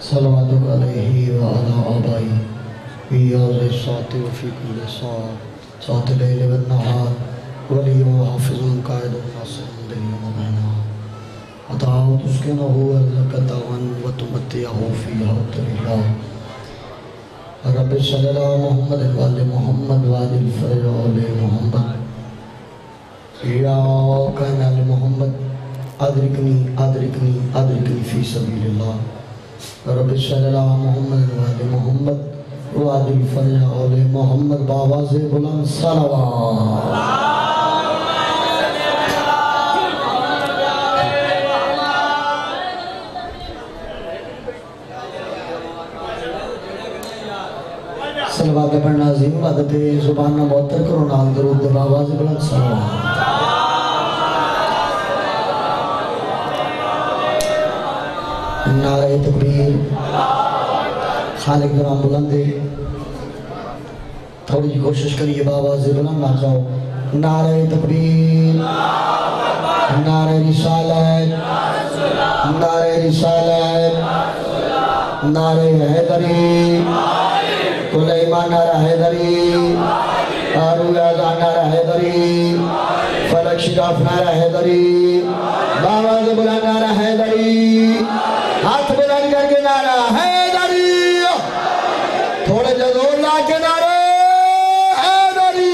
صلواتک علیہ وعلا آبائی فی یوز الساعت وفی کل ساعت لیل والنہار ولی و حافظ قائد ناصر دلی و بینا عطاؤ تسکنہو ارزق دعوان و تمتیہو فیہا طویلا رب صلی اللہ محمد وآل محمد وآل الفرج وآل محمد یا کائنال محمد ادرکنی فی سبیل اللہ رب صلی اللہ محمد وآل محمد وآل الفرج وآل محمد باواز بلند صلوات صلوات پڑھنا عظیم عبادت زبان معطر کرو نال درود باواز بلند صلوات نعرہ تکبیر خالق درام بلندے تھوڑی جی کوشش کریے بابا سے بلند نہ جاؤ نعرہ تکبیر نعرہ رسالت نعرہ رسالت نعرہ حیدری کلیمان نعرہ حیدری آروی آزان نعرہ حیدری فلک شجاف نعرہ حیدری بابا سے بلند نعرہ حیدری ہاتھ بلند کر کے نعرہ حیدری تھوڑے جزور لا کے نعرہ حیدری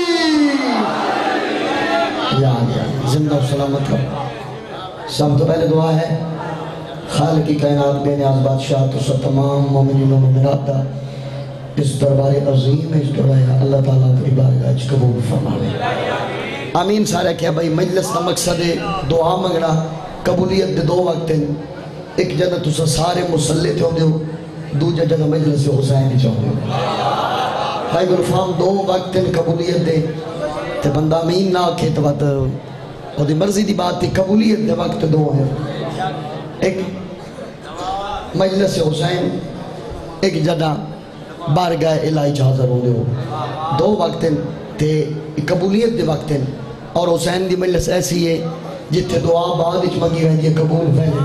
یاد زندہ و سلامت رہو سب تو پہلے دعا ہے خالق کی کائنات بے نیاز بادشاہ تو سب تمام مومنین و مومنات دا اس دربار عظیم اس دعا اللہ تعالیٰ کی بارگاہ اچھ قبول فرمائے آمین سارے کیا بھائی مجلس کا مقصد ہے دعا مگنا قبولیت دے دو وقت ہیں ایک جگہ تُسا سارے مسلح تھے ہوندے ہو دوجہ جگہ مجلس حسین ہی چاہتے ہو بھائی گلفام دو وقت ان قبولیت دے تے بندہ امین نہ آکھے تو بات اور دی مرضی دی بات تھی قبولیت دے وقت دو ہیں ایک مجلس حسین ایک جگہ بارگاہ الہی حاضر ہوندے ہو دو وقت تے قبولیت دے وقت اور حسین دی مجلس ایسی ہے جتے دعا بعد اچ مگی رہی ہے قبول پہلے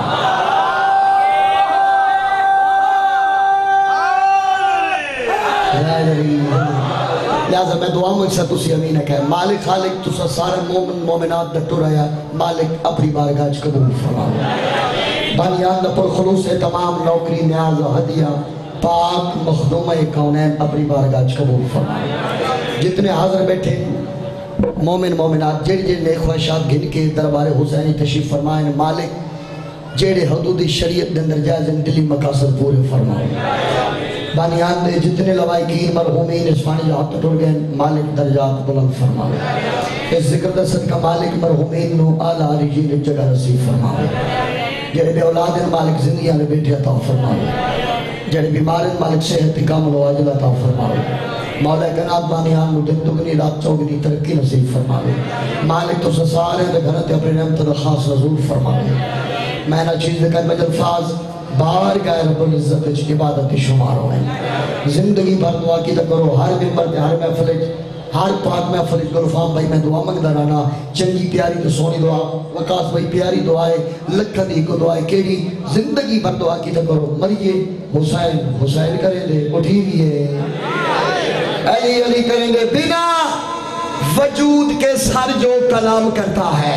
لہذا میں دعا مجھے تسی امین ہے کہ مالک خالق تسا سارے مومن مومنات دٹو رہا مالک اپنی بارگاہ قبول فرمائے بانیان پر خلوص تمام نوکری نیاز و ہدیہ پاک مخدومہ کونین اپنی بارگاہ قبول فرمائے جتنے حاضر بیٹھے مومن مومنات جڑے جڑے نیک خواہشات گھن کے دربار حسینی تشریف فرمائیں مالک جڑے حدود شریعت دے اندر جائز دلی مقاصد پورے فرمائیں بانیان دے جتنے لوائقین مرحومین اس فانی جہاں ٹوٹ گئے مالک درجات بلند فرمائیں اس ذکر دا صدقہ مالک مرحومین نو اعلیٰ رجین جگہ نصیب فرمائیں جڑے بے اولاد مالک زندگیاں میں بیٹھے عطا فرمائیں جڑے بیمارن مالک صحت کامل و عاجل عطا فرمائیں مولا کنات بانیان نو دن دگنی رات چوگنی ترقی نصیب فرمائے مالک تو سسارے دے گھنتے اپنے نعمت و خاص رضول فرمائے میں نہ چیز دکھر میں جلفاظ بارگاہ رب العزت اچھ عبادت شمار ہوئے زندگی بھر دعا کی کرو ہر ممبر دے ہر محفلج ہر پاک محفلج کرو فام بھائی میں دعا مگدہ رہنا چنگی پیاری تو سونی دعا وقاس بھائی پیاری دعائے لکھا دی کو دعائے کیڑی زندگی بھر دعا کی کرو مریے حسین کریں دے اٹھی بھی ہے علی علی کریں گے بنا وجود کے سر جو کلام کرتا ہے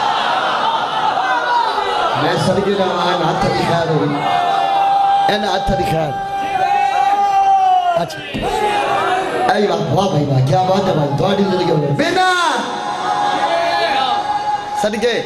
میں سر کے نام ہاتھ دکھائر ہوئی ہاتھ دکھائر اچھا ایوہ واہ بھائی واہ کیا بات ہے بھائی دوڑی زندگی ہوئی بنا صدقے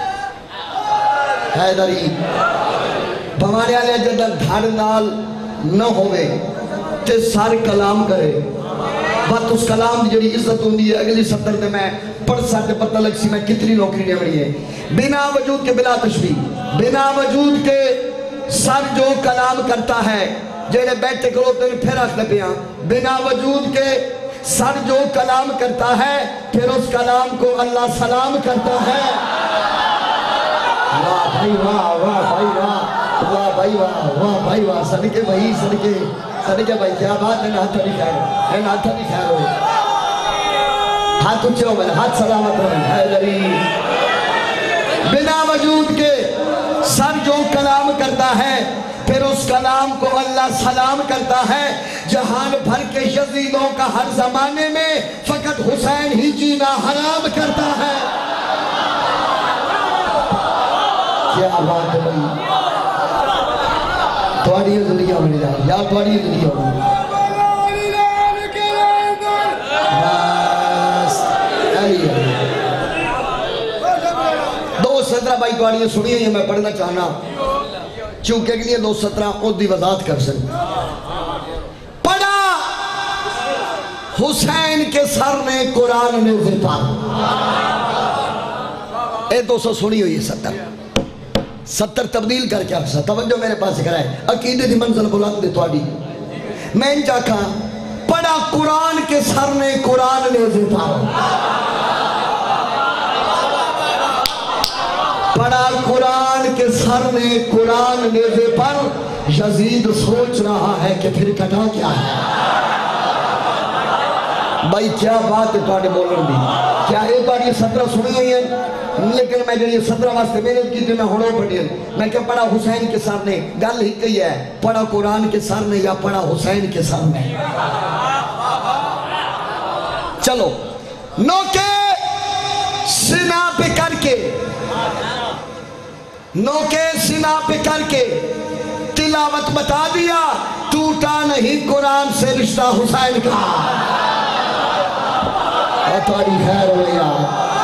حیدری بمانے آلے جدر دھڑ نال نہ ہوئے تے سار کلام کرے بات اس کلام جڑی عزت ہوندی ہے اگلی سطر میں میں پڑھ سکتے پتہ لگ سی میں کتنی نوکری نمڑی ہے بنا وجود کے بلا تشبیح بنا وجود کے سر جو کلام کرتا ہے جیڑے بیٹھے کرو تو پھر رکھ لے پیاں بنا وجود کے سر جو کلام کرتا ہے پھر اس کلام کو اللہ سلام کرتا ہے واہ بھائی واہ واہ بھائی واہ واہ بھائی واہ واہ بھائی واہ صدقے بھائی صدقے بھائی کیا بات ہے ناتھا نہیں خیر ہے ناتھا نہیں خیر ہوئے ہاتھ اچھے ہو میں ہاتھ سلامت رہے حیدری بنا وجود کے سر جو جو کلام کرتا ہے پھر اس کلام کو اللہ سلام کرتا ہے. جہان بھر کے یزیدوں کا ہر زمانے میں فقط حسین ہی جینا حرام کرتا ہے. کیا بات ہے بھائی, تھوڑی زندگی ہونے جا یا تھوڑی زندگی ہونے بس دو سترہ بھائی تھوڑی سنی ہے, میں پڑھنا چاہنا چونکہ اگلی دو سترہ خود دی وضاحت کر سکتے. پڑھا حسین کے سر نے قرآن نے زفا, اے دو سو سنی ہوئی ہے, ستر تبدیل کر کے افسا توجہ میرے پاس کرائے. عقیدے دی منزل بلند دے توڑی میں ان جاکھا پڑھا قرآن کے سر نے قرآن نے زفا, پڑھا قرآن کے سر نے قرآن نیزے پر. یزید سوچ رہا ہے کہ پھر کٹا کیا ہے. بھائی کیا بات ہے تھوڑے بولن دی, کیا ایک بار یہ 17 سنی ہوئی ہے لیکن میں جو یہ 17 واسطے محنت کی تھی میں ہونوں پڑھی ہے. میں کیا پڑھا حسین کے سر نے, گل ہی کہی ہے پڑھا قرآن کے سر نے یا پڑھا حسین کے سر نے. چلو نوکے سنا پہ کر کے, نوکے سنا پہ کر کے تلاوت بتا دیا, ٹوٹا نہیں قرآن سے رشتہ حسین کا. اور تاری خیر ہو یار,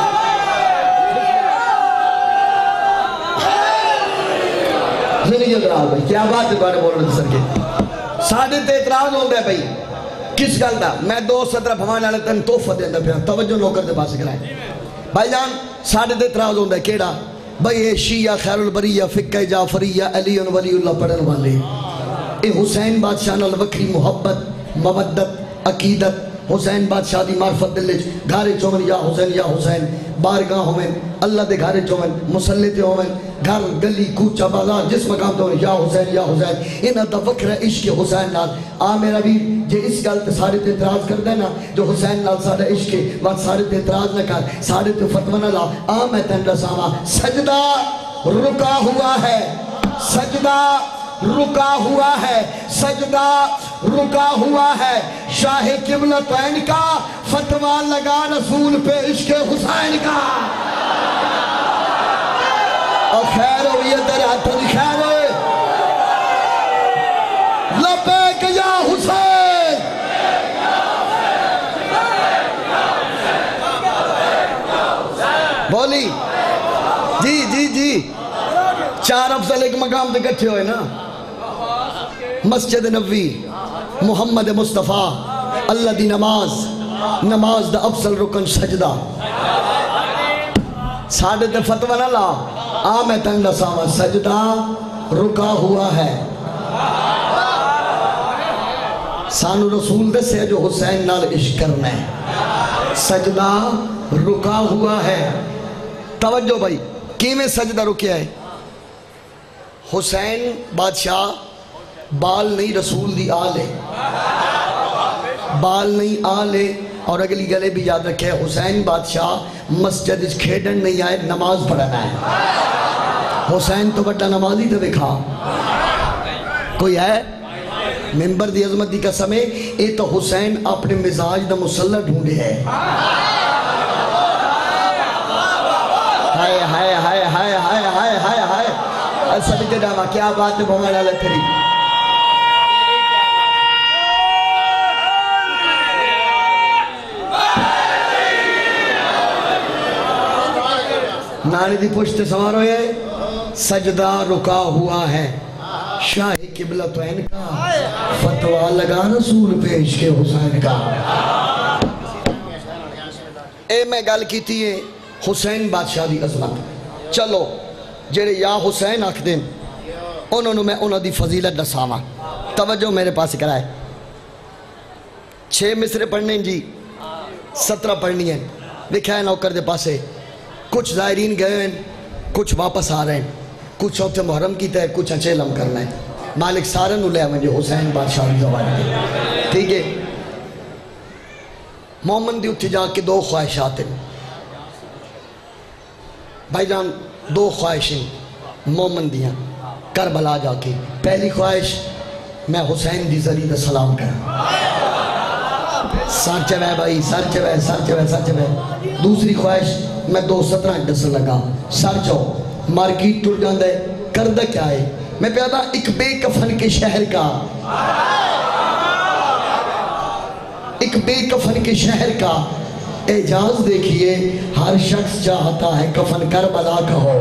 زندگی اعتراض بھائی کیا بات ہے بارے بول رہے سر کے ساڑھے تے اعتراض ہوں گے بھائی کس گل دا. میں 2-17 بھوان آلے تن توفہ دے اندر پھر توجہ نوکر دے پاس کرائیں. بھائی جان ساڑھے تے اعتراض ہوں گے کیڑا بھئی شیعہ خیر البریہ فقہ جعفریہ علی ولی اللہ پڑھن والے, اے حسین بادشاہ نال وکری محبت مودت عقیدت, حسین بادشاہ دی معرفت دلج گھارے چومن یا حسین بارگاہ ہومن اللہ دے گھارے چومن مسلطے ہومن گھر گلی کوچہ بازار جس مقام دے یا حسین انہاں دا وکر عشق حسین نال. آ میرا بھی جے اس گل تے سارے تے اعتراض کر دینا جو حسین نال ساڑھا عشق ہے وقت سارے تے اعتراض نہ کر, سارے تے فتوہ نہ لا. آ میں تین رساما سجدہ رکا ہوا ہے, سجدہ رکا ہوا ہے, سجدہ رکا ہوا ہے. شاہ قبلتین کا فتوہ لگا رسول پہ عشق حسین کا. اور خیر ہو یہ تیرے ہاتھوں دی خیر ہے, لبیک یا حسین, بولی جی 4 افضل ایک مقام دے کٹھے ہوئے نا, مسجد نبوی محمد مصطفیٰ اللہ دی نماز دا افضل رکن سجدہ. ساڑھے تے فتوہ نہ لا, آ میں تنگ دساوا سجدہ رکا ہوا ہے. سانو رسول دے سے جو حسین نال عشق کرنا ہے, سجدہ رکا ہوا ہے. توجہ بھائی کیویں سجدہ رکیا ہے. حسین بادشاہ بال نہیں رسول دی آل ہے, بال نہیں آل ہے. اور اگلی گلے بھی یاد رکھے حسین بادشاہ مسجد اس کھیڑن نہیں آئے, نماز پڑھنا ہے. حسین تو بڑا نمازی تو دکھا کوئی ہے ممبر دی عظمت دی قسم ہے. اے تو حسین اپنے مزاج دا مسلح ڈھونڈے ہے. ہائے ہائے ہائے ہائے ہائے ہائے ہائے ہائے صدقے ڈاما کیا بات ہے بھوان اللہ تھری. نانی دی پشت سوار ہوئے, سجدہ رکا ہوا ہے. شاہ قبلتین کا فتوہ لگا رسول پہ عشق حسین کا. اے میں گل کی تھی حسین بادشاہ دی عظمت. چلو جڑے یا حسین آکھ دیں انہوں نے میں انہوں دی فضیلت دساواں. توجہ میرے پاس کرائے. 6 مصرے پڑھنے جی 17 پڑھنی ہیں. لکھا ہے نوکر دے پاسے, کچھ زائرین گئے ہیں کچھ واپس آ رہے ہیں, کچھ چوتھے محرم کی تے کچھ انچیلم کرنا ہے. مالک سارن لے مجھے حسین بادشاہ کی زبان دے. ٹھیک ہے مومن دی اتھی جا کے 2 خواہشات ہیں بھائی جان, 2 خواہشیں مومن دیاں. کربلا جا کے پہلی خواہش میں حسین دی زری دا سلام کرا سچ ہے بھائی سچ ہے سچ ہے سچ ہے دوسری خواہش میں 2:17 دسن لگا سر چاؤ مارکیٹ ٹر جاندہ ہے کردہ کیا ہے میں پیادا ایک بے کفن کے شہر کا ایک بے کفن کے شہر کا اعجاز دیکھئے ہر شخص چاہتا ہے کفن کربلا کا ہو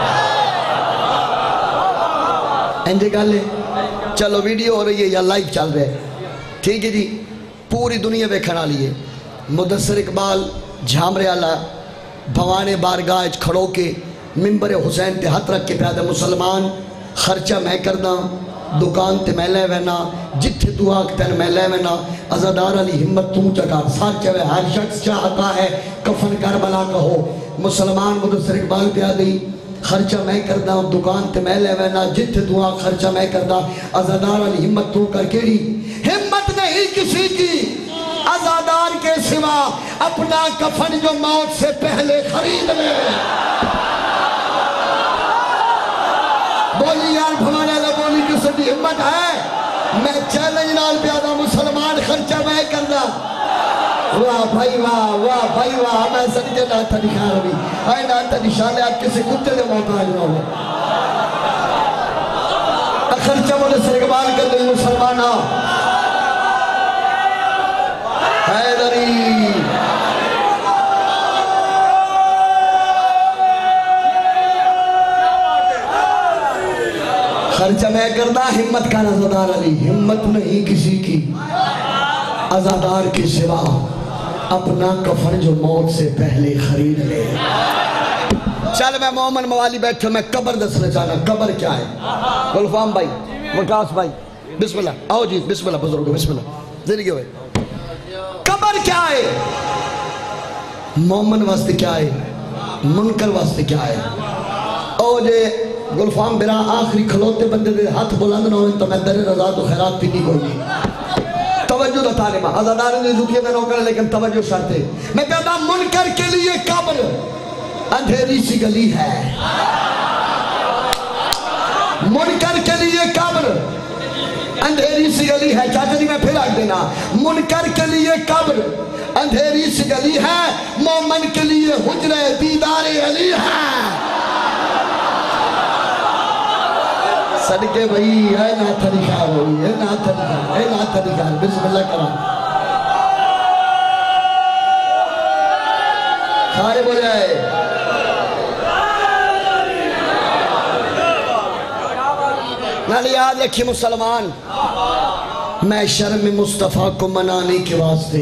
انجھے گالے چلو ویڈیو ہو رہی ہے یا لائیو چل رہے ٹھیک ہے جی پوری دنیا پہ کھڑا لیے مدثر اقبال جھامرے آلہ بھوانے بارگاہ کھڑو کے ممبر حسین تے ہاتھ رکھ کے پیادہ مسلمان خرچہ میں کردہ دکان تے میں لے وینا جتھے دعا کتن میں لے وینا عزادار علی ہمت تو چکا ساتھ چوے ہر شخص چاہتا ہے کفن کربلا کا ہو مسلمان مدثر اقبال پیادی خرچہ میں کردہ دکان تے میں لے وینا جتھے دعا خرچہ میں کردہ عزادار علی ہمت تو کر کے لی ہمت نہیں کسی کی عزادار کے سوا اپنا کفن جو موت سے پہلے خرید لے بولی یار بھوانے لے بولی کسی بھی ہمت ہے میں چیلنج نال پیادا مسلمان خرچہ میں کردہ واہ بھائی واہ میں سنجھے ناتا دکھا رہی آئے ناتا نشانے آپ کسی کتے دے موقع آج رہا ہوں خرچہ مدثر اقبال کر دیں مسلمانہ حیدری خرچہ میں کردہ ہمت کا عزادار علی ہمت نہیں کسی کی عزادار کے سوا اپنا کفن جو موت سے پہلے خرید لے چل میں مومن موالی بیٹھا میں قبر دسنا چاہنا قبر کیا ہے گلفام بھائی وکاس بھائی بسم اللہ آؤ جی بسم اللہ بزرگو بسم اللہ زندگی ہوئے قبر کیا ہے مومن واسطے کیا ہے منکر واسطے کیا ہے او جے گلفام برا آخری کھلوتے بندے دے ہاتھ بلند نہ ہوئے تو میں در رضا تو خیرات پینی کوئی نہیں توجہ دا طالبہ عزادار نے زکیہ میں نوکر لیکن توجہ شرط ہے میں کہتا منکر کے لیے قبر اندھیری سی گلی ہے منکر کے لیے قبر اندھیری سی گلی ہے چاچا جی میں پھر آگ دینا منکر کے لیے قبر اندھیری سی گلی ہے مومن کے لیے حجرہ دیدار علی ہے صدقے بھئی اے ناتھا دکھا ہوئی اے ناتھا دکھا بسم اللہ کرام کھارے بولے آئے نالی یاد رکھی مسلمان میں شرم مصطفیٰ کو منانے کے واسطے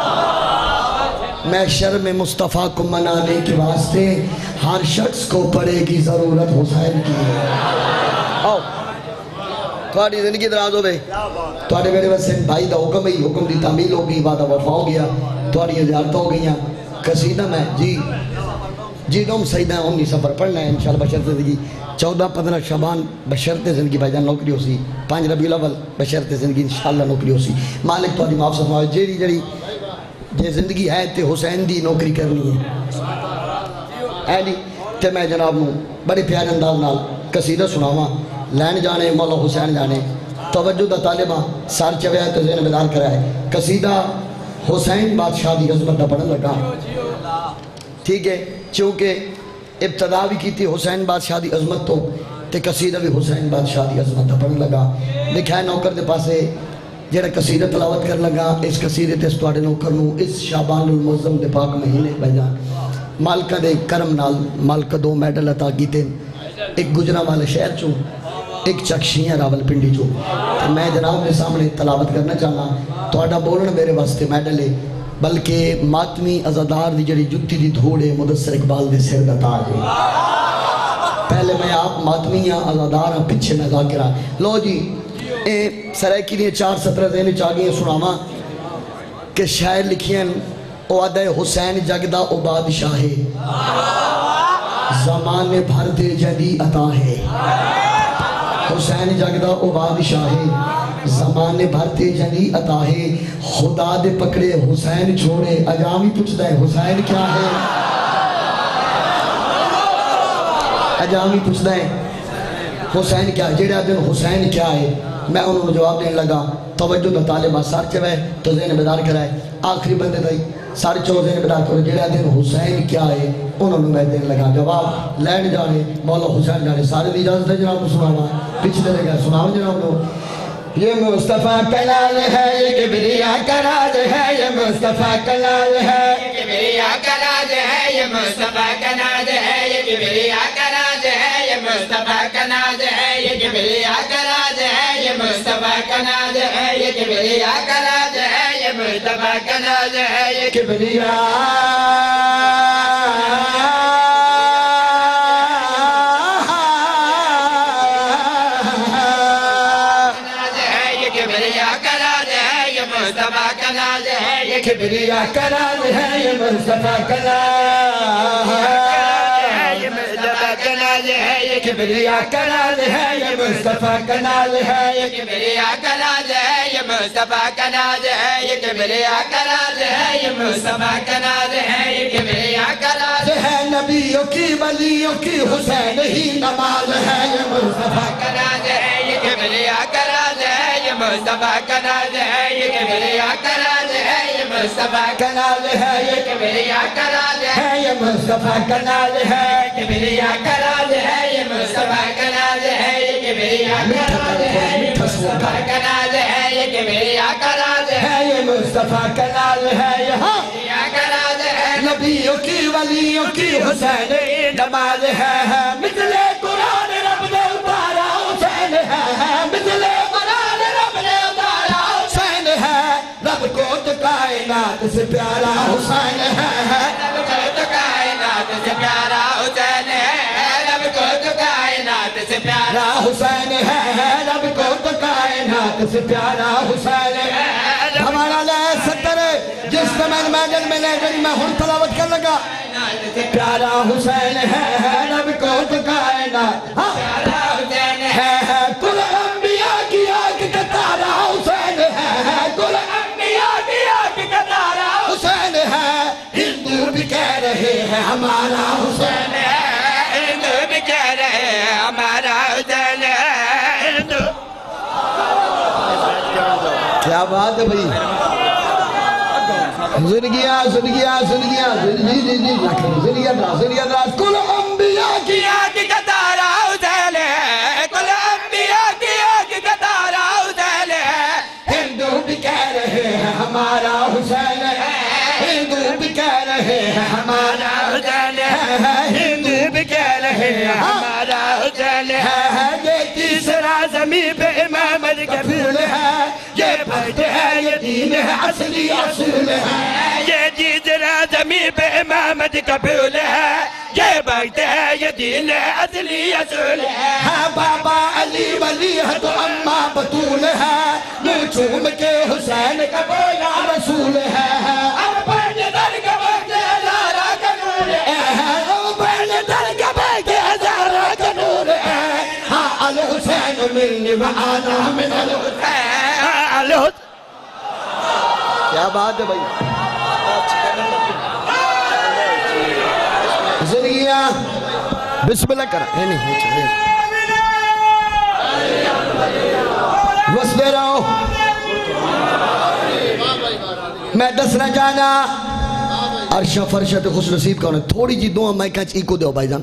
میں شرم مصطفیٰ کو منانے کے واسطے ہر شخص کو پڑے گی ضرورت حسین کی آؤ تھوڑی زندگی دراز ہو بے تھوڑے میرے واسے بھائی دا حکم ہی حکم دی تعمیل ہو گئی وعدہ وفا ہو گیا تھوڑی اجارت ہو گئی قصیدہ میں جی نوم سیدہ امنی سفر پڑھنا ہے انشاءاللہ بشرط زندگی 14-15 شعبان بشرط زندگی بھائی جان نوکری ہو سی 5 ربیع الاول بشرط زندگی انشاءاللہ نوکری ہو سی مالک تھوڑی معاف سفر جیڑی جے زندگی ہے تے حسین دی نوکری کرنی ہے اے نہیں تے میں جناب نو بڑے پیارے انداز نال قصیدہ سناواں لین جانے مولا حسین جانے توجہ دا طالبہ سار چویا ہے تو ذہن بیدار کرا ہے قصیدہ حسین بادشاہ دی عظمت دا پڑھن لگا ٹھیک ہے چونکہ ابتدا بھی کی تھی حسین بادشاہ دی عظمت تو تے قصیدہ بھی حسین بادشاہ دی عظمت دا پڑھن لگا لکھا ہے نوکر دے پاسے جڑا قصیدہ تلاوت کر لگا اس قصیدے تے ستواڑے نوکر نو اس شعبان المعظم دے پاک مہینے بھائی مالکہ دے کرم نال مالکہ 2 میڈل عطا کیتے ایک گجرہ والے شہر چوں ایک چکشیاں راول پنڈی چوں میں جناب نے سامنے تلاوت کرنا چاہنا تھوڑا بولنا میرے واسطے میڈل ہے بلکہ ماتمی عزادار دی جڑی جتی دی دھوڑے مدثر اقبال دے سر دا تاج ہے پہلے میں آپ ماتمیاں عزاداراں پچھے میں ذاکرہ لو جی سرائکی دیئے 4 17 ذہنی چاگئے سناما کہ شاعر لکھیں او عدہ حسین جگدہ او بادشاہ زمان بھر دے جدی عطا ہے حسین جگدہ او بادشاہ زمان بھر دے جدی عطا ہے خدا دے پکڑے حسین چھوڑے اجامی پوچھتا ہے حسین کیا ہے اجامی پوچھتا ہے حسین کیا جیڑا دن حسین کیا ہے میں انہوں نے جواب دینے لگا توجہ دا طالبہ سار چوئے تو ذہن بیدار کرائے آخری بندے دائی سار چو ذہن بیدار کرو جیڑا دن حسین کیا ہے انہوں نے میں دینے لگا جواب لین جانے مولا حسین جانے سارے دی اجازت ہے جناب کو سناوا پچھلے لے گئے سناو جناب کو یہ مصطفیٰ کلال ہے یہ کبریہ کلال ہے یہ مصطفیٰ کلال ہے یہ کبریہ کلال ہے یہ مصطفیٰ کلال ہے یہ کبریہ کلال ہے یہ مصطفیٰ کلال ہے یہ کبریہ کلال ہے یہ مصطفیٰ کلال ہے یہ کبریہ کلال ہے یہ مصطفیٰ کلال ہے یہ کبریہ مصطفیٰ کا ناز ہے یہ کبریہ کا ناز ہے یہ مصطفیٰ کا ناز ہے یہ مصطفیٰ کا ناز ہے یہ کبریہ کا ناز ہے یہ مصطفیٰ کا ناز ہے یہ کبریہ کا ناز ہے یہ مصطفیٰ کا ناز ہے یہ کبریہ کا ناز ہے یہ مصطفیٰ کا ناز ہے یہ کبریہ کا ناز ہے نبیوں کی ولیوں کی حسین ہی نماز ہے یہ مصطفیٰ کا ناز ہے یہ کبریہ کا ناز ہے یہ مصطفیٰ کا ناز ہے یہ کبریہ کا ناز ہے یہ مصطفیٰ کا ناز ہے یہ کبریہ کا ناز ہے یہ مصطفیٰ کا ناز ہے کبریہ کا ناز ہے یہ مصطفیٰ کا ناز ہے یہ کبریہ کا ناز ہے یہ مصطفیٰ کا ناز ہے یہ کبریہ کا ناز ہے یہ مصطفیٰ کا ناز ہے یہاں کا ناز ہے نبیوں کی ولیوں کی حسین نماز ہے مثل قرآن رب نے اتارا حسین ہے مثل قرآن رب نے اتارا حسین ہے رب کو تو کائنات سے پیارا حسین ہے رب کو تو کائنات سے پیارا حسین ہے رب کو تو کائنات سے پیارا حسین ہے رب کو تو کائنات سے پیارا حسین ہے ہمارا لے ستر جس زمان میدن میں لے گئی میں ہن تلاوت کر لگا پیارا حسین ہے رب کو تو کائنات پیارا حسین ہے کل انبیاء کی آگ کا تارا حسین ہے کل انبیاء کی آگ کا تارا حسین ہے ہندو بھی کہہ رہے ہیں ہمارا حسین ہے ہندو بھی کہہ رہے ہیں ہمارا حسین ہے ہندو کیا بات ہے بھئی زندگیاں کل انبیاء کی آگ کا تارا حسین ہے کل انبیاء کی آگ کا تارا حسین ہے ہندو بھی کہہ رہے ہیں ہمارا حسین ہے ہندو بھی کہہ رہے ہیں ہمارا حسین ہے ہندو بھی کہہ رہے ہیں ہمارا حسین ہے یہ تیسرا زمین پہ امام علی کا پھول ہے یہ بھٹ ہے یہ دین ہے اصلی اصول ہے یہ تیسرا زمین پہ امام علی کا پھول ہے یہ بھٹ ہے یہ دین ہے اصلی اصول ہے بابا علی ولی ہے تو اماں بطول ہے منہ چوم کے حسین کا بولا رسول ہے اب پہنے در کا بھٹ ہزارہ کا نور ہے اب پہنے در کا بھٹ ہزارہ کا نور ہے ہاں الحسین منی وآنا من الحسین الحسین کیا بات ہے بھائی زندگیاں بسم اللہ کرا وسدے رہو میں دسنا جانا عرشہ فرشت خوش نصیب کا انہیں تھوڑی جی دعا میں کہاں چیکو دیو بھائی جان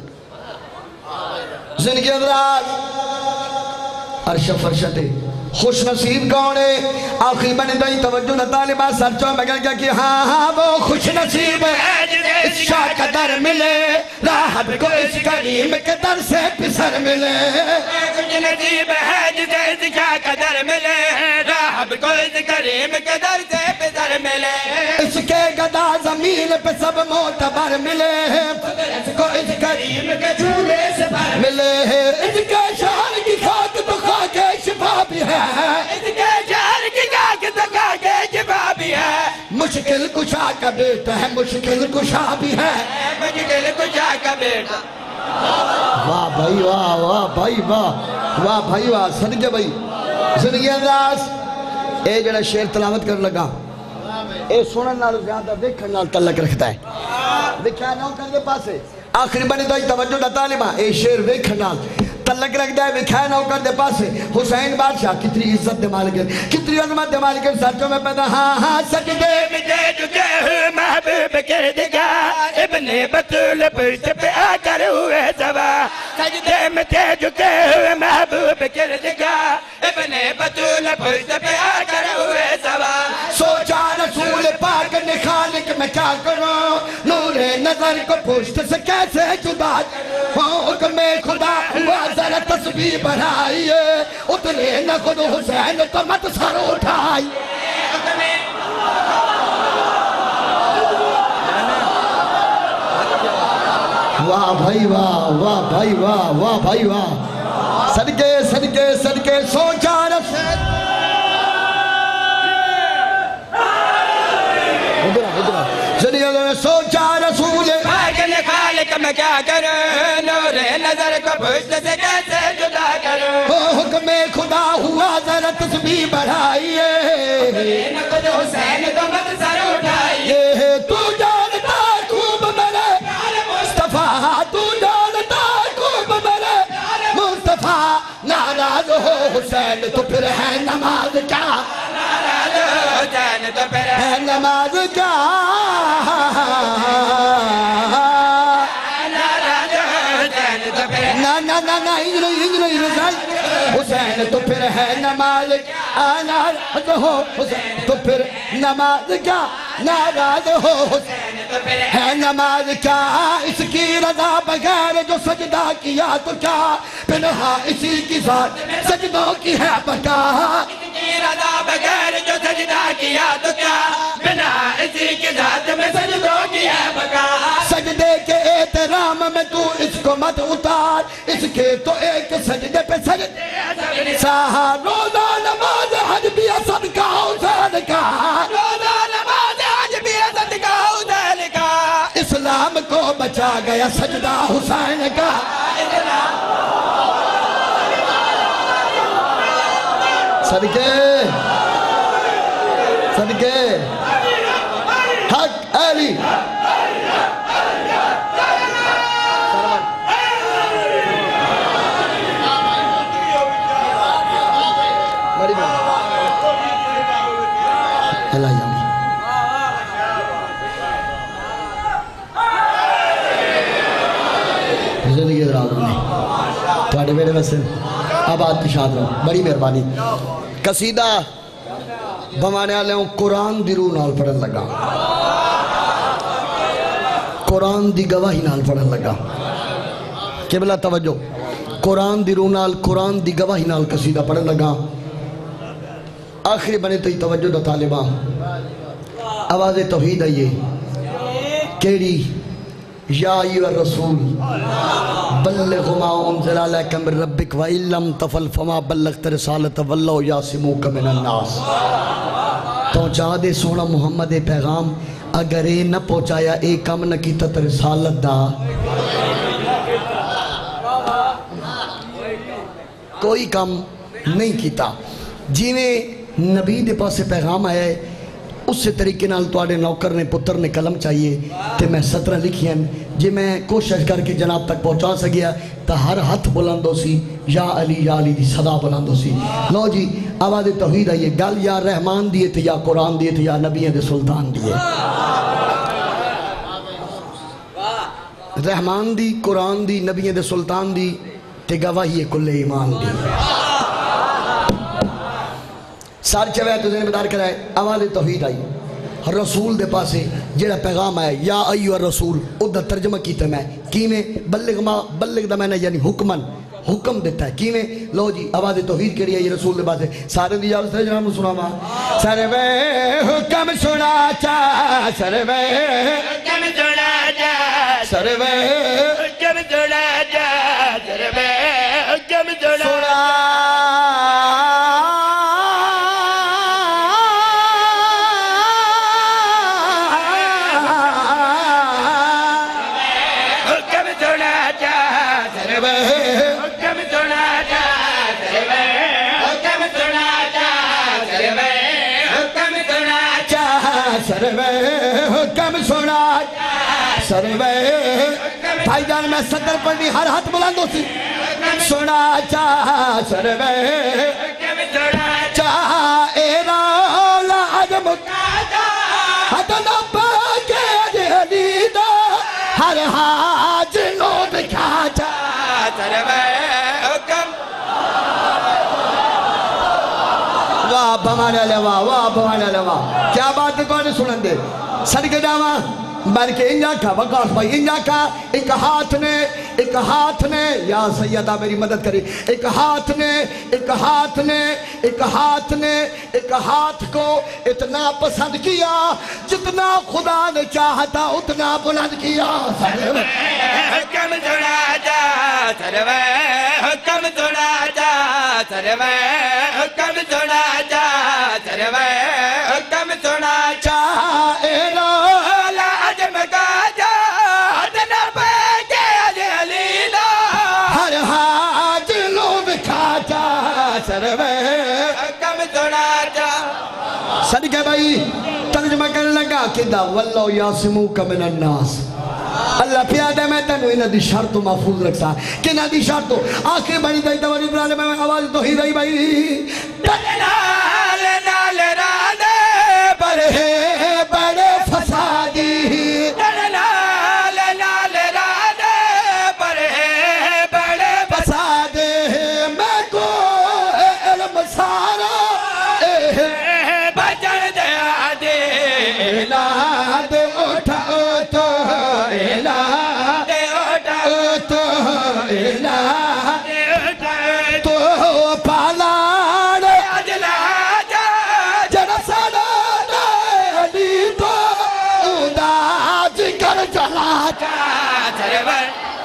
زندگی اندراز عرشہ فرشت خوش نصیب کون ہے آخری بنے دائی توجہ نہ طالبہ سرچوں میں گل گیا کہ ہاں وہ خوش نصیب ہے جنہیں اس شاہ کا در ملے راحت کو اس کریم کے در سے پسر ملے خوش نصیب ہے جنہیں اس شاہ کا در ملے راحت کو اس کریم کے در سے پسر ملے اس کے گدا زمین پہ سب معتبر ملے اس کو اس کریم کے جھولے سے بھر ملے اس کے شہر کی خاک تو خاک شفا بھی ہے اس کے شہر کی خاک تو خاک شفا بھی ہے مشکل کشا کا بیٹا ہے مشکل کشا بھی ہے مشکل کشا کا بیٹا واہ بھائی واہ واہ بھائی واہ واہ بھائی واہ صدقے بھائی زندگی انداز اے جڑا شعر تلاوت کر لگا اے سنن نال زیادہ دیکھن نال تعلق رکھتا ہے دیکھا نہ کرنے پاسے آخری بنے دائی توجہ نہ طالبہ اے شعر دیکھن نال تلک رکھ دے وکھائے نوکر دے پاس حسین بادشاہ کتنی عزت دے مالکن کتنی عظمت دے مالکن سچوں میں پیدا ہاں سجدے میں دے چکے ہوئے محبوب کے دیگر ابن بطول پشت پہ آ کر ہوئے سوا سجدے میں دے چکے ہوئے محبوب کے دیگر ابن بطول پشت پہ آ کر ہوئے سوا سوچا رسول پاک نے خالق میں کیا کروں نور نظر کو پشت سے کیسے جدا حکم خدا ہوا ذرا تسبیح بڑھائیے اتنے نہ خود حسین تو مت سر اٹھائی واہ بھائی واہ واہ بھائی واہ واہ بھائی واہ صدقے صدقے صدقے سوچا رسول سوچا رسول پاک نے خالق میں کیا کروں نور نظر کو پشت سے کیسے جدا کروں حکم خدا ہوا ذرا تسبیح بڑھائیے خود حسین تو مت سر اٹھائیے تو جانتا خوب میرے مصطفیٰ تو جانتا خوب میرے مصطفیٰ ناراض ہو حسین تو پھر ہے نماز کیا ناراض ہو حسین تو پھر ہے نماز کیا حسین تو پھر ہے نماز ناراض ہو حسین تو پھر نماز کیا ناراض ہو حسین تو پھر ہے نماز کیا اس کی رضا بغیر جو سجدہ کیا تو کیا پنہا اسی کی ذات سجدوں کی ہے بقا اس کی رضا بغیر جو سجدہ کیا تو کیا پنہا اسی کی ذات میں سجدوں کی ہے بقا سجدے کے احترام میں تو اس کو مت اتار اس کے تو ایک سجدے پہ سجدے ساہا روزہ نماز حج بھی صدقہ حسین کا روزہ نماز حج بھی صدقہ حسین کا اسلام کو بچا گیا سجدہ حسین کا صدقے صدقے حق علی زندگی دراز ہوئی تھوڑے میرے ویسے آباد تشاد رہا بڑی مہربانی قصیدہ بمانے آلے ہوں قرآن دی روح نال پڑھن لگا قرآن دی گواہی نال پڑھن لگا قبلہ توجہ قرآن دی روح نال قرآن دی گواہی نال قصیدہ پڑھن لگا آخری بنے تو ہی توجہ دا طالبان آواز توحید آئیے کیڑی یا ایوہ الرسول بلغ ما انزل علیک من ربک وَإِن لَمْ تَفْعَلْ فَمَا بَلَّغْتَ رِسَالَتَهُ وَاللَّهُ يَعْصِمُكَ مِنَ النَّاسِ پہنچا دے سونا محمد پیغام اگر اے نہ پہنچایا اے کم نہ کیتا تے رسالت دا کوئی کم نہیں کیتا جیویں نبی دے پاس پیغام آیا ہے اس سے طریقے نال توڑے نوکر نے پتر نے قلم چاہیے تے میں 17 لکھی ہیں جی میں کوشش کر کے جناب تک پہنچا سکیا تا ہر ہاتھ بلندو سی یا علی دی صدا بلندو سی لو جی آواز توحید آئیے گل یا رحمان دیئے تھے یا قرآن دیئے تھے یا نبی دے سلطان دیئے رحمان دی قرآن دی نبی دے سلطان دی تے گواہی کل ایمان دی سار چوے تو ذہن بدار کرائے آواز توحید آئی رسول دے پاسے جیڑا پیغام آئے یا ایوہ الرسول ادھا ترجمہ کیتا میں کیویں بلغ دا میں نے یعنی حکم دیتا ہے کیویں لو جی آواز توحید کری آئی رسول دے پاسے سارے دی جاؤ سارے جناب سنا ماں سارے وے حکم سنا چاہ سارے وے حکم سنا چاہ سارے وے حکم سنا چاہ سارے وے حکم سنا حکم سنا سروے بھائی جان میں صدر پڑھنی ہر ہاتھ بلند ہو سی سنا چا سروے حکم سنا چا ایرا لعجم حدنا پاکے جہلیدہ ہر حاج نو دکھا چا سروے حکم واہ بھوانے لوا واہ بھوانے لوا کیا بات ہے کون سنن دے صدقے جاواں بار کے انجا کا وقاف بھائی انجا کا ایک ہاتھ نے یا سیدہ میری مدد کری ایک ہاتھ کو اتنا پسند کیا جتنا خدا نے چاہتا اتنا بلند کیا حکم سنا جا سروے حکم سنا جا سروے حکم سنا جا سروے حکم سنا جا ایرا لعجم کا جا حدنا پاکے جہلیدہ ہر حاج لو بکھاتا سروے حکم سنا جا صدقے بھائی ترجمہ کرنے لگا کہ دا واللہ یاسموک من الناس اللہ پیادہ میں تنو انہ دی شرط محفوظ رکھتا کہ نہ دی شرط آخر بنی دائی دواری برانے میں آواز تو ہی رہی بھائی نال نال رانے پر ہے بڑے فسادی نال نال رانے پر ہے بڑے فسادے میں کو علم سارا بچن دیا دے اعلان دے اٹھا تو اعلان دے اٹھا تو اعلان دے اٹھا تو پالاڑ اجلا جا جنا ساڑا نالی تو ادا جگر جلا جا سروے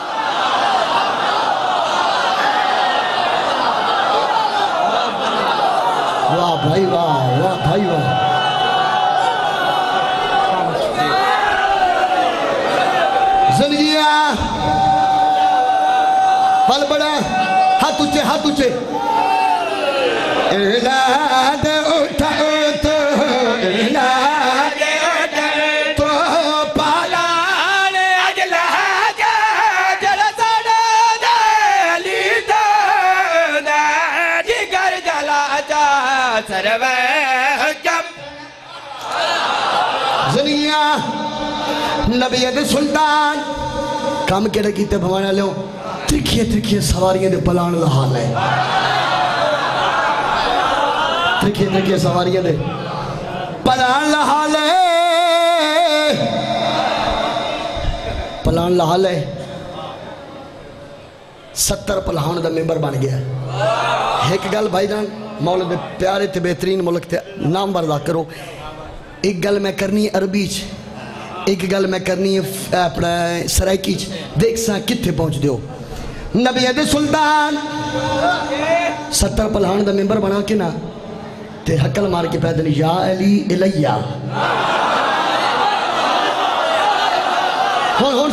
واہ بھائی واہ واہ بھائی واہ زندگیاں پل بڑا ہاتھ اچھے اعلان اٹھا تو اعلان دے اٹھا تو پالا اجلا جا جلا ساڑا جہلیدہ جگر جلا جا سروے حکم زندگیاں نبی دے سلطان کام کیڑے کیتے بھوانا لے ترکھیے سواریاں دے پلان لحال ہے ترکھیے سواریاں دے پلان لحال ہے پلان لحال ہے 70 پلان دا ممبر بن گیا ایک گل بھائی جان مولا دے پیارے تے بہترین ملک تے نام بردا کرو ایک گل میں کرنی عربی چ ایک گل میں کرنی اپنا سرائکی چ دیکھ ساں کتھے پہنچ دیو نبی دے سلطان 70 پلان دا ممبر بنا کے نا تے حکل مار کے پیدل یا علی الیہ ہون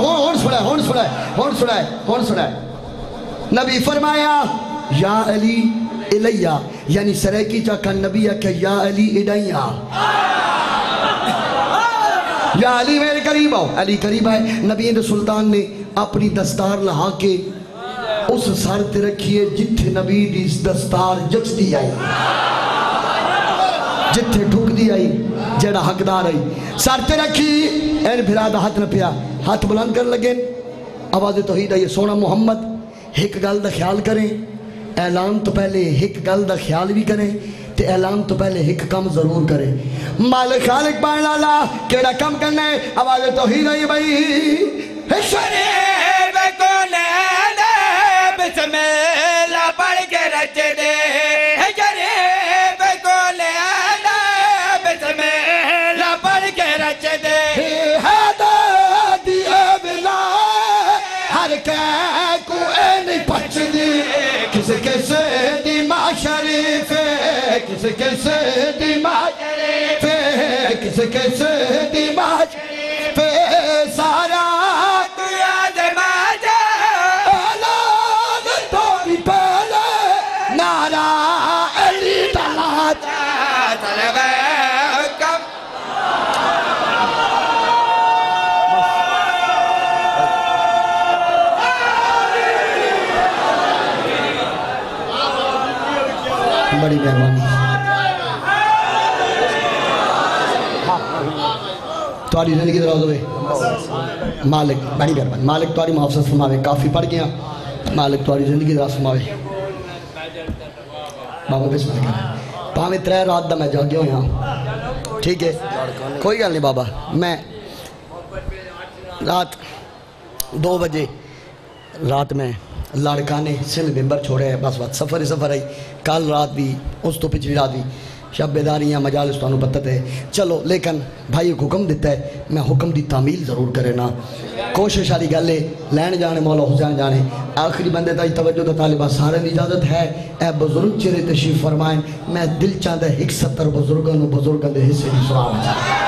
سنائے نبی فرمایا یا علی الیہ یعنی سرائکی چاکہ نبی کہ یا علی الیہ یا علی میرے قریب آؤ علی قریب آئے نبی سلطان نے اپنی دستار لہا کے اس سر تے رکھیے جتھے نبی دی دستار جچ دی آئی جتھے ٹھک دی آئی جیڑا حقدار آئی سر تے رکھی این بھرادہ ہاتھ نہ پیا ہاتھ بلند کر لگے آواز توحید آئی سونا محمد ایک گل دا خیال کریں اعلان تو پہلے ایک گل دا خیال بھی کریں تے اعلان تو پہلے ایک کم ضرور کریں مالک خالق پان لالا کیڑا کم کرنا ہے آواز توحید آئی بھائی شریف کو لینے بسم اللہ پڑھ کے رچ دے شریف کو لینے بسم اللہ پڑھ کے رچ دے ہر کہہ کو نہیں پچ دی کس کس دی ماں شریف کس کس دی ماں شریف کس کس دی ماں شریف سارا یاد ماجا اعلان تو بھی پہلے نعرہ علی طلعت طلبہ حکم بڑی مہربانی تاری زندگی دراز ہوئے مالک بڑی مہربانی مالک تاری محافظت فرماوے کافی پڑھ گیا مالک تاری زندگی دراز فرماوے بابا بسم اللہ کریں پاہمیں 3 رات دا میں جاگیا ہوں ٹھیک ہے کوئی گل نہیں بابا میں رات 2 بجے رات میں لڑکانے سندھ ممبر چھوڑے ہیں بس سفر آئی کل رات بھی اس تو پچھلی رات بھی شب بیداریاں مجالس تو پتہ ہے چلو لیکن بھائی حکم دیتا ہے میں حکم دی تعمیل ضرور کرے نا کوشش آری گلے لین جانے مولا حسین جانے آخری بندے تائی توجہ دا طالبہ سارے اجازت ہے اے بزرگ چرے تشریف فرمائیں میں دل چاندہ 170 بزرگان دے حصے دی سلام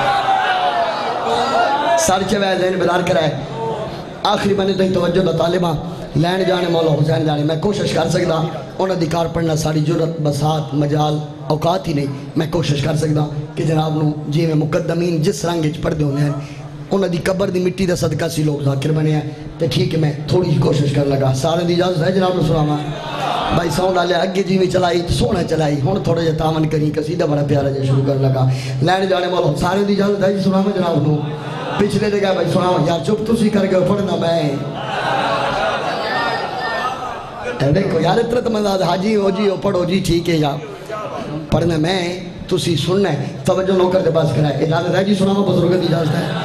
سارے چوئے ذہن بیدار کرائے آخری بندے تائی توجہ دا طالبہ لین جانے مولا حسین جانے میں کوشش کر سکتا انہوں دکار پڑھنا ساری جرت بسات مجال اوقات ہی نہیں میں کوشش کر سکتا کہ جناب نو جی میں مقدمین جس رنگ پڑھ دے ہونے ہیں انہوں دی قبر دی مٹی دا صدقہ سی لوگ ذاکر بنے ہیں تو ٹھیک ہے میں تھوڑی کوشش کر لگا سارے دی اجازت ہے جناب نو سلامہ بھائی ساؤنڈ آلے اگے جی میں چلائی تو سونا چلائی ہون تھوڑے جا تامن کری قصیدہ بڑا پیارا جا شروع کر لگا لین جانے مولا سارے دی اجازت ہے جی سلامہ جناب نو پچھلے دے گا بھائی سلامہ یار چپ تو سی کر گئے پڑھنا میں دیکھو یار اتنا تمہارا حاجی ہو جی ہو پڑھو جی ٹھیک ہے یا پڑھنا میں تسی سننا ہے توجہ نو کرتے پاس کرائے اجازت ہے جی سناما بزرگت اجازت ہے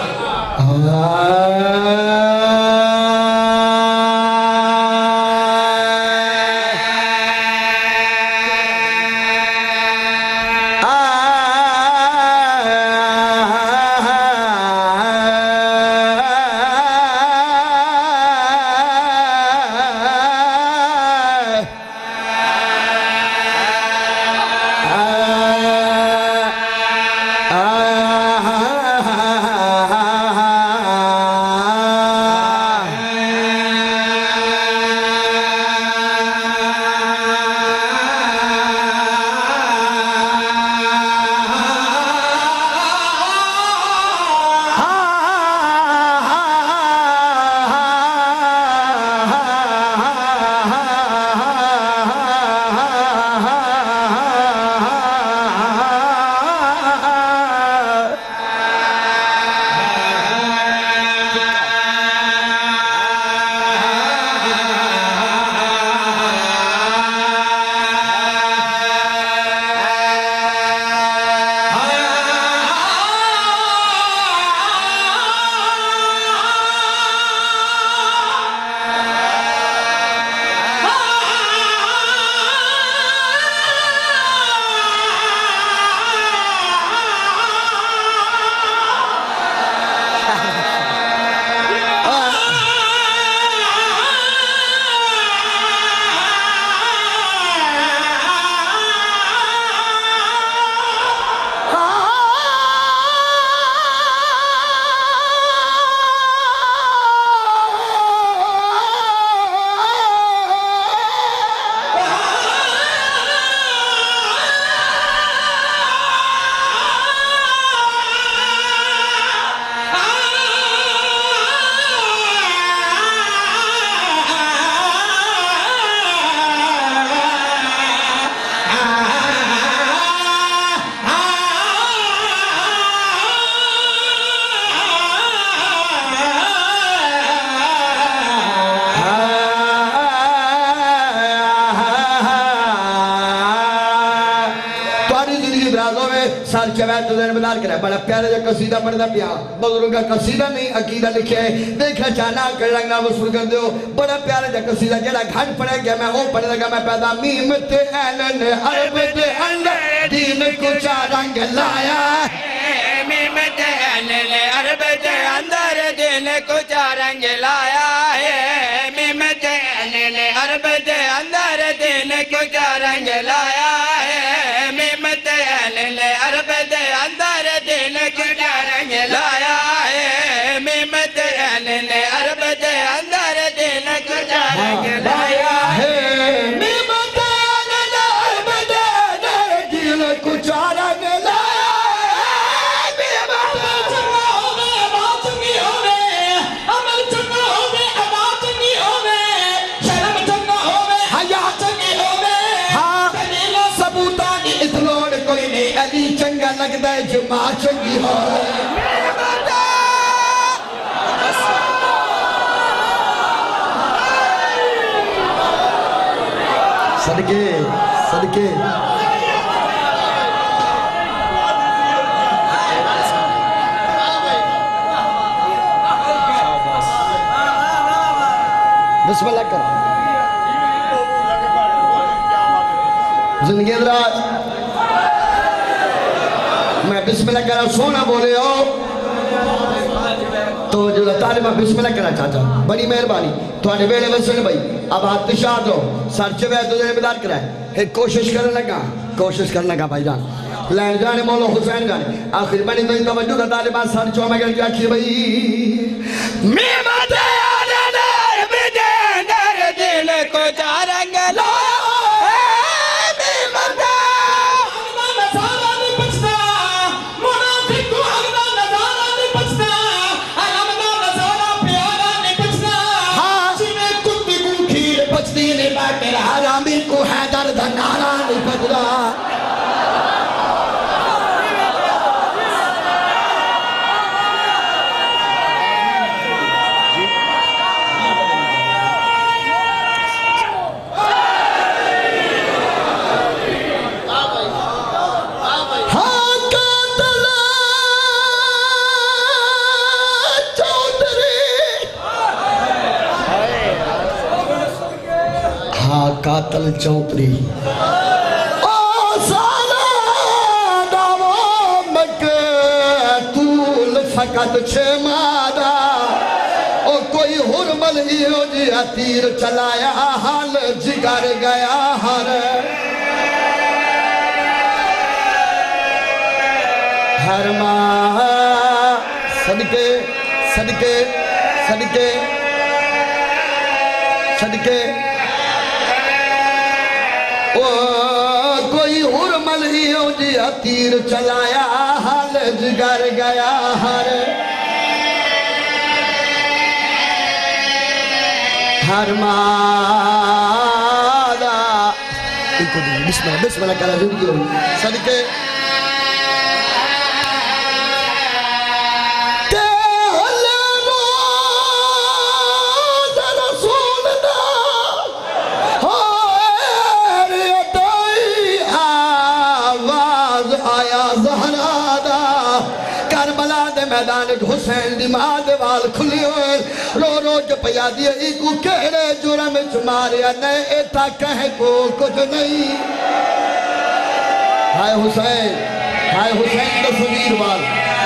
سال چوید تو دین بدار کرے بڑا پیارے جا قصیدہ پڑھنا پیا بزرگ کا قصیدہ نہیں عقیدہ لکھے دیکھا چانا کر رنگا وصول کر دیو بڑا پیارے جا قصیدہ جڑا گھنٹ پڑھے گیا میں وہ پڑھنے لگا میں پیدا میم تے اینن عرب تے اندر دین کچا رنگ لایا میم تے اینن عرب تے اندر دین کچا رنگ لایا ہے میم تے اینن عرب تے اندر دین کچا رنگ لایا ہے میم تے اینن عرب تے اندر دین کچا رنگ لایا ہے میم تے اینن عرب تے اندر دین کچا رنگ لایا ہے میم تے اینن عرب تے اندر دین کچا رنگ لایا لگتا ہے جو ماں چنگی ہو صدقے صدقے بسم اللہ کر زندگی اندراج میں بسم اللہ کرا سونا بولے ہو تو جو طالبہ بسم اللہ کرا چاہتا بڑی مہربانی تو آنے بیڑے وسن بھائی اب ہاتھ تشاہ دو سر چوے تو دے بیدار کرائے ایک کوشش کرنے لگا بھائی جان لین جانے مولا حسین جانے آخر بنی تو ہی توجہ کا طالبہ سر چوہ میں گل جاکی بھائی میمت آنے نار بجے در دل کو جارنگ لو حرامی کو حیدر دھنارا نہیں پدرا قاتل چوتری او سالا داو مکتول فقط چھے مادا او کوئی حرمل ہیو جیا تیر چلایا حال جگر گیا ہر ماہ صدقے صدقے صدقے صدقے کوئی حرمل ہی ہو جیا تیر چلایا حال جگر گیا ہر مادہ بسم اللہ کرا زندگی ہوئی صدقے میدان حسین دی ماں دے وال کھلی ہوئے رو رو جو پیا دیا ایکو کہڑے جرم چماریا نئے ایتا کہیں کو کچھ نہیں ہائے حسین دا سمیر وال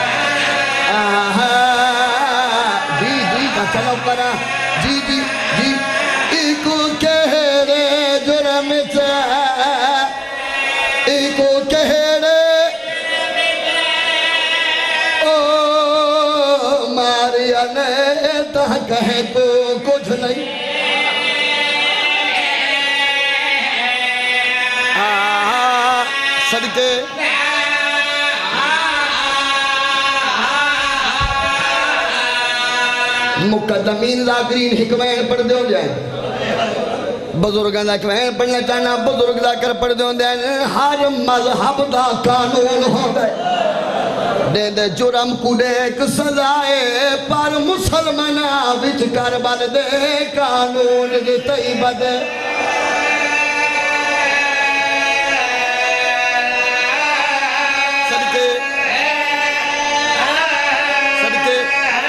جی کا چلو کرا جی ایکو کہڑے جرم چماریا ایکو کہڑے تا کہیں تو کچھ نہیں صدقے مقدمین ذاکرین حکمین پڑھ دے ہو جائیں بزرگاں دا حکمین پڑھنا چاہنا بزرگ دا کر پڑھ دے ہو جائیں ہر مذہب دا قانون ہو جائے دے دے جرم کو دے ایک سزائے پر مسلمانہ وچ کربل دے قانون دے طیبہ دے صدقے صدقے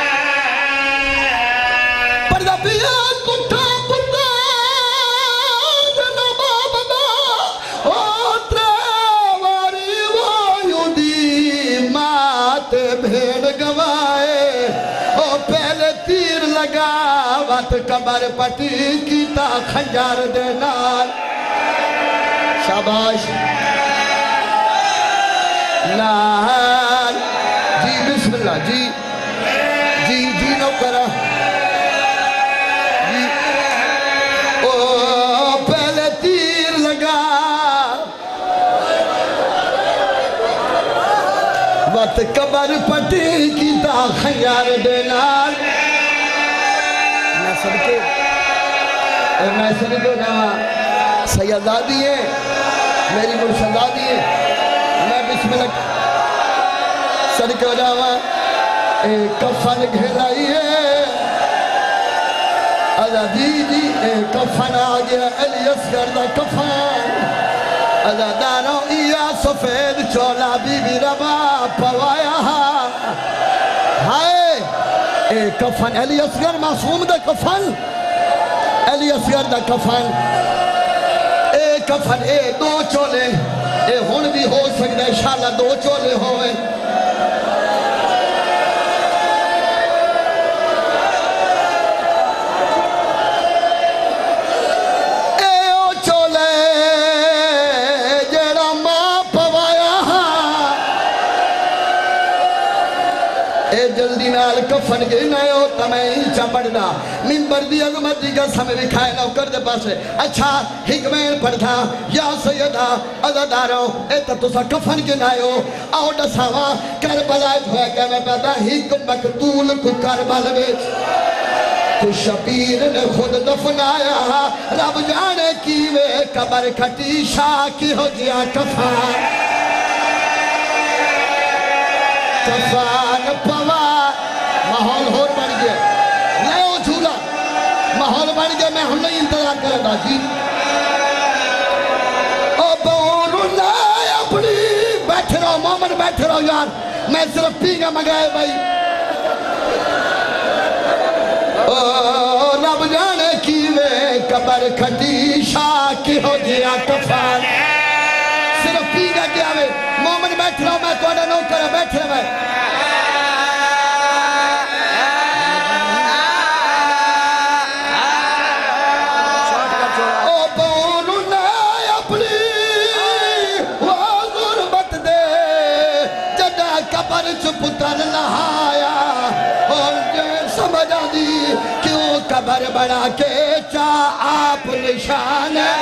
پردہ پیا کٹھا پتا جنبا بدا اوترے واری وایو دی مات بھیڑ گوائے او پہلے تیر لگا وات قبر پٹی کیتا خنجر دے نال شاباش نال جی بسم اللہ جی نو کرا جی او پہلے تیر لگا وات قبر پٹی کیتا خنجر دے نال میں صدقے جہاں سیدادی ہے میری مرشدادی ہے میں بسم اللہ صدقے ہو جاواں اے کفن گھرائیے عزیزی اے کفن آگیا علی اصغر دا کفن عزاداروں ایا سفید چولا بی بی ربا پوایا ہائے اے کفن علی اصغر معصوم دا کفن علی اصغر دا کفن اے کفن اے دو چولے اے ہون بھی ہو سکتا ہے انشاءاللہ دو چولے ہوئے جلدی نال کفن گرنا ہو تمہیں چمڑنا منبر دی عظمت دی قسم بکھائے نو کر دے پاسے اچھا حکمین پڑھتا یا سیدہ عزاداروں اے تسا کفن گرنا ہو آؤ ڈساواں کربلا ہوئے کہ میں پیدا حکم مقتول کو کربل بیچ تو شبیر نے خود دفنایا رب جانے کی وے قبر کھٹی شاکی ہو گیا کفن کفان پوا ماحول ہور بڑھ گیا لے او جھولا ماحول بڑھ گیا میں ہم نہیں انتظار کرتا جی او بورنا اپنی بیٹھ رہو مومن بیٹھ رہو یار میں صرف پیگا مگائے بھائی او رب جانے کی وے قبر کھٹی شاکی ہو گیا کفان صرف پیگا کیا وے مومن بیٹھ رہو میں توڑا نو کرا بیٹھ رہا میں او بولنا اپنی غربت دے جدہ قبر چپتر لہایا اور جو سمجھا دی کیوں قبر بڑھا کے چاہ آپ نشان ہے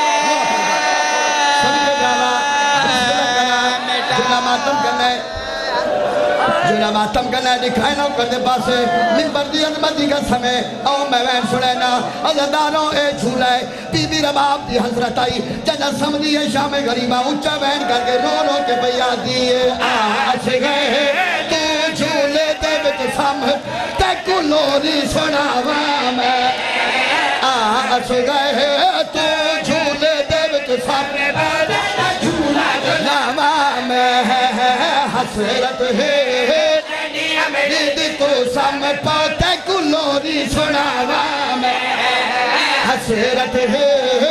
جنہ ماتم کرنا ہے دکھائے نہ کر دے پاسے منبر دی عظمتی کا سمے او میں وین سنینا عزاداروں اے جھولائے بی بی رباب دی حضرت آئی جنہ سمدی ہے شام غریبہ اچھا وین کر کے رو رو کے بیا دیئے آج گئے تو جھولے دے بچ سمجھ تے کلوری سناوا میں آج گئے تو جھولے دے بچ سمجھ جھولا جناوا میں حسرت ہے تو سم پاتے کلوری سناوا میں حسرت ہے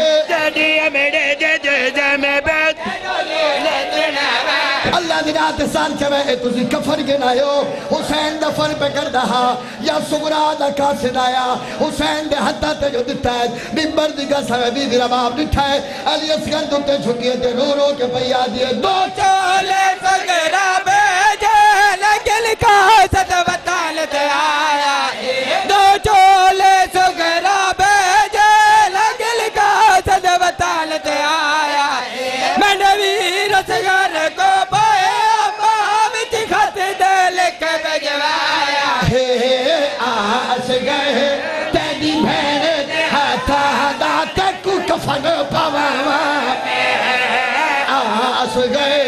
اللہ دی رات سال چوے اے تُسی کفر گنائیو حسین دفن پہ کر دہا یا سگرا دا کاسد آیا حسین دے حتہ تے جو دتا ہے منبر دی کا سوے بی بی رباب دٹھا ہے علی اصغر دکتے جھکیے تے رو رو کے پیا دیئے دو چولے سگرا بیجے لگل کا صد وطان تے آیا دو چولے سگرا بیجے لگل کا صد وطان تے آیا میں نویر اصغر کو پائے امام جی خط دل کے بجوایا آس گئے تیری بھین ہاتھا دا تک کفن پاوا آس گئے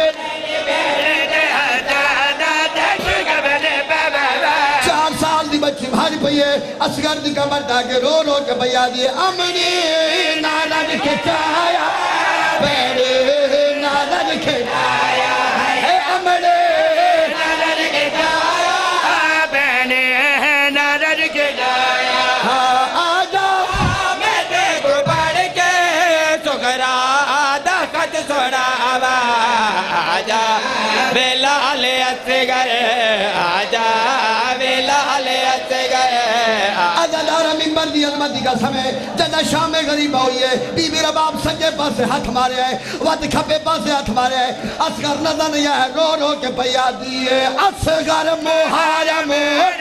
بچی بھاری پئیے اصغر دی کمر تاکہ رو رو کے بیا دیئے امنی نالا لکھے چایا بیرے نالا لکھے چایا اے امنی نالا لکھے چایا بیرے نالا لکھے چایا آجا میں دیکھ بڑھ کے سگرا دا خط سوڑا آجا بلال اصغر آجا عزادارہ منبر دی عظمتی کا سمے جنہ شام غریبہ ہوئی ہے بی بی رباب سنجے پاسے ہاتھ مارے ہے وقت کھپے پاسے ہاتھ مارے ہے اصغر نظر نہیں ہے رو رو کے پیا دیئے اصغر محارم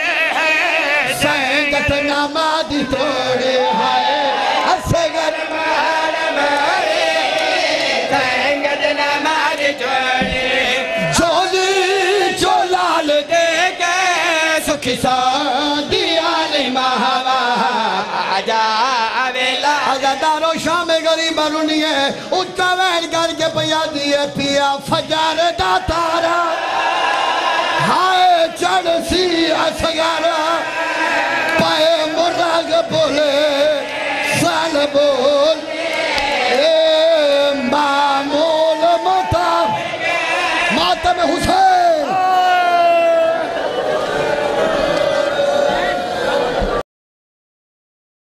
سینگت نامادی توڑے ہائے اصغر محارم سینگت نامادی توڑے چولی چولال دے کے سکھی سادی آلی مہوا آجا آویلا عزاداروں شام غریبہ رونی ہے اچھا وین کر کے پیا دیئے پیا فجر دا تارا اصغر